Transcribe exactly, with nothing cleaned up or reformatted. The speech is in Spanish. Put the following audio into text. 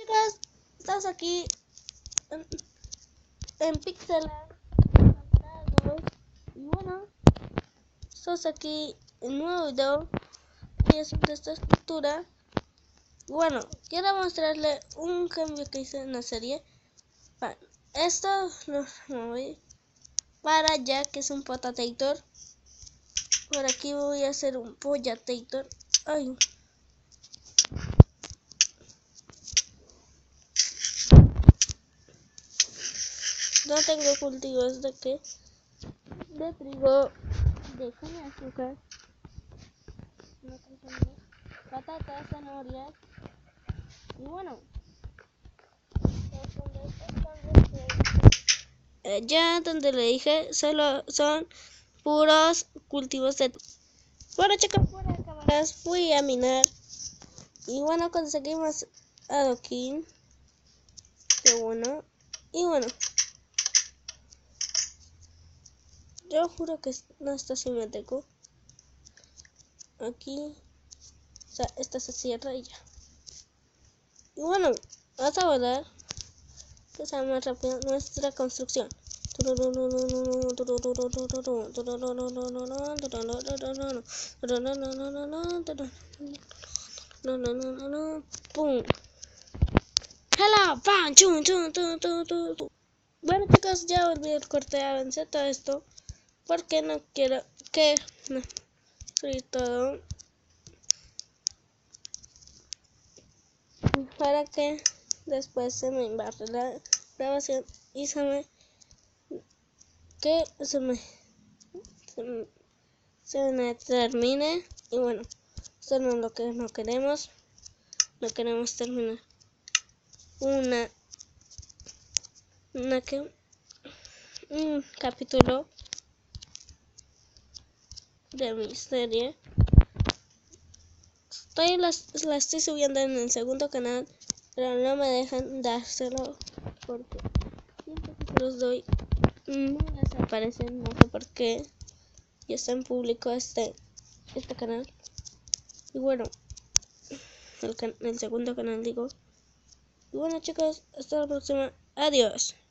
Chicas, estamos aquí en, en Pixel y bueno, estamos aquí en un nuevo video que es de esta escultura. Bueno, quiero mostrarle un cambio que hice en la serie. Para esto lo moví para allá, que es un Potatator. Por aquí voy a hacer un Pollatator. Ay. No tengo cultivos de que de trigo, de caña de azúcar, no tengo patatas, zanahorias y bueno, eh, ya donde le dije solo son puros cultivos de. Bueno chicos, fuera de cámaras fui a minar y bueno, conseguimos adoquín, que bueno, y bueno, yo juro que no está simétrico. Aquí, o sea, esta se cierra y ya. Y bueno, vamos a volar, que sea más rápido nuestra construcción. ¡Pum! ¡Hala! ¡Pam! ¡Chum! ¡Chum! ¡Chum! ¡Chum! ¡Chum! Bueno chicos, ya volví al corte, avancé todo esto porque no quiero que no subir todo para que después se me embarre la grabación y se me que se me se me, se me termine. Y bueno, esto no es lo que no queremos. No queremos terminar una una que un capítulo de mi serie. Estoy las, la estoy subiendo en el segundo canal, pero no me dejan dárselo porque siempre que se los doy no les aparecen, no sé por qué. Y está en público este este canal. Y bueno, el, can el segundo canal digo. Y bueno chicos, hasta la próxima. Adiós.